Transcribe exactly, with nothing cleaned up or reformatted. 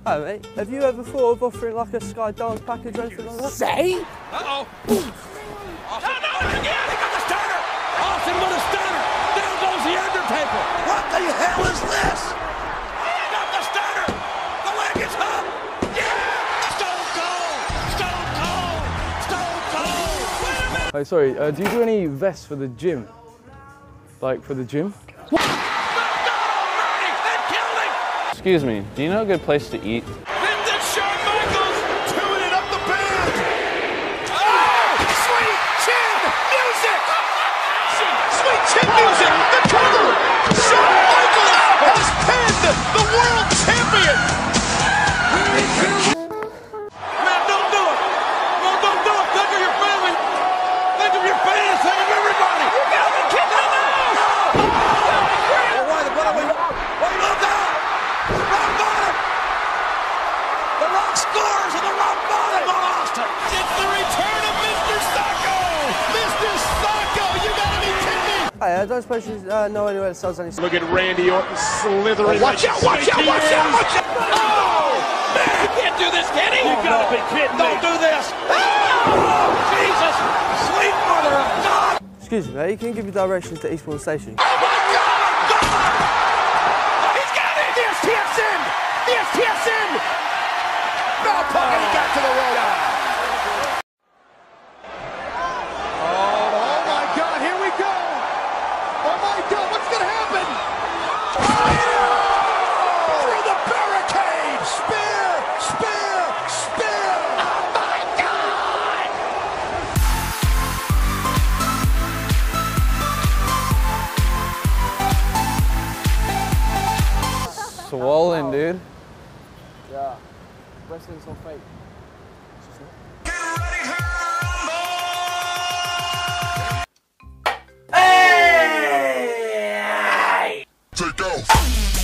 Hi mate, have you ever thought of offering like a Sky Dance package or anything like that? Say? Uh-oh. No, no, again, he got the stunner. Austin with a stunner. Down goes the Undertaker. What the hell is this? He got the stunner. The leg is up. Yeah! Stone Cold. Stone Cold. Stone Cold. Wait a minute. Hey, sorry, uh, do you do any vests for the gym? Like for the gym? Excuse me, do you know a good place to eat? Vintage Shawn Michaels chewing it up the band. Oh! Sweet chin music! Sweet chin music! The cover! Shawn Michaels has pinned the world champion! Man, don't do it! No, don't do it! Think of your family! Think of your fans! Think of everybody! You gotta be kidding me now! No! Oh, why, what are we? Wait, look out! Rock bottom! The Rock scores and the Rock bottom on Austin! It's the return of Mister Sacco! Mister Sacco, you gotta be kidding me! Hey, I don't suppose you uh, know anywhere that sells any... Look at Randy Orton slithering. Oh, watch out, watch out, watch out, watch out! Oh! Man, you can't do this, can he? You gotta be kidding me. Don't do this! Oh! Jesus! Sweet mother of God! Excuse me mate, can you give me directions to Eastbourne Station? Oh my God! Oh, he's got it! The S T F's in! The S T F's in! No, Punk, he got to the road. Oh my God, here we go! Oh my God, what's gonna happen? Oh! Through the barricade! Spear! Spear! Spear! Oh my God! Swollen, dude. Yeah. Wrestling's all fake. Hey! Take off.